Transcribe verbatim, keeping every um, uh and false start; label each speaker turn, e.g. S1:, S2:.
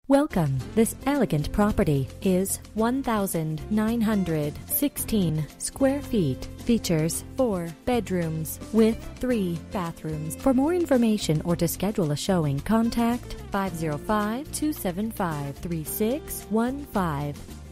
S1: Welcome. This elegant property is one thousand nine hundred sixteen square feet. Features four bedrooms with three bathrooms. For more information or to schedule a showing, contact five oh five, two seven five, three six one five.